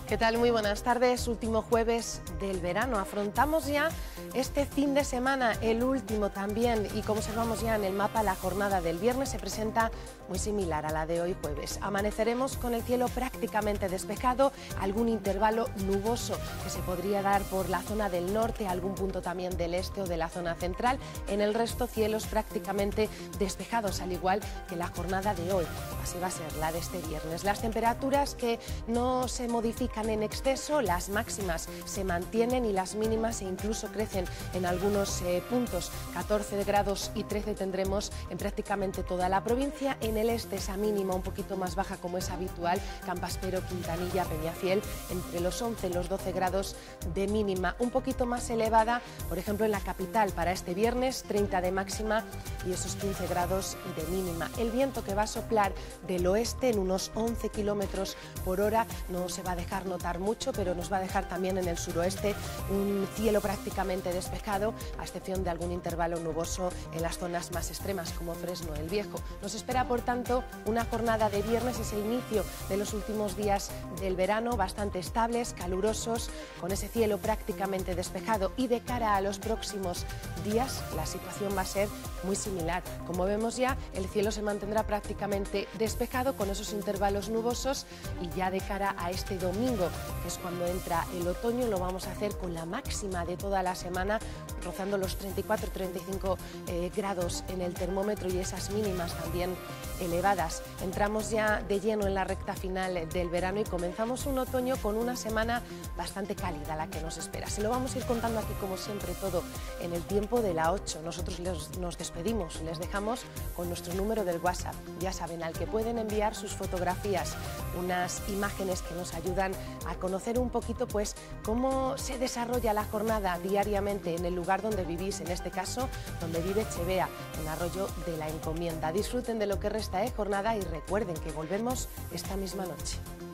¿Qué tal? Muy buenas tardes. Último jueves del verano. Afrontamos ya este fin de semana, el último también, y como observamos ya en el mapa, la jornada del viernes se presenta muy similar a la de hoy jueves. Amaneceremos con el cielo prácticamente despejado, algún intervalo nuboso que se podría dar por la zona del norte, algún punto también del este o de la zona central. En el resto, cielos prácticamente despejados, al igual que la jornada de hoy. Así va a ser la de este viernes. Las temperaturas que no se modifican en exceso, las máximas se mantienen y las mínimas e incluso crecen en algunos puntos. 14 grados y 13 tendremos en prácticamente toda la provincia. En el este esa mínima un poquito más baja, como es habitual, Campaspero, Quintanilla, Peñafiel, entre los 11 y los 12 grados de mínima. Un poquito más elevada, por ejemplo, en la capital para este viernes, 30 de máxima y esos 15 grados de mínima. El viento que va a soplar del oeste en unos 11 kilómetros por hora no se va a dejar notar mucho, pero nos va a dejar también en el suroeste un cielo prácticamente despejado, a excepción de algún intervalo nuboso en las zonas más extremas como Fresno el Viejo. Nos espera, por tanto, una jornada de viernes, es el inicio de los últimos días del verano, bastante estables, calurosos, con ese cielo prácticamente despejado, y de cara a los próximos días la situación va a ser muy similar. Como vemos ya, el cielo se mantendrá prácticamente despejado con esos intervalos nubosos, y ya de cara a este domingo, que es cuando entra el otoño, lo vamos a hacer con la máxima de toda la semana, rozando los 34-35 grados en el termómetro, y esas mínimas también elevadas. Entramos ya de lleno en la recta final del verano y comenzamos un otoño con una semana bastante cálida la que nos espera. Se lo vamos a ir contando aquí, como siempre, todo en el tiempo de la 8. Nosotros nos despedimos, les dejamos con nuestro número del WhatsApp, ya saben, al que pueden enviar sus fotografías, unas imágenes que nos ayudan a conocer un poquito pues cómo se desarrolla la jornada diariamente en el lugar donde vivís, en este caso donde vive Chevea, en Arroyo de la Encomienda. Disfruten de lo que resta de jornada y recuerden que volvemos esta misma noche.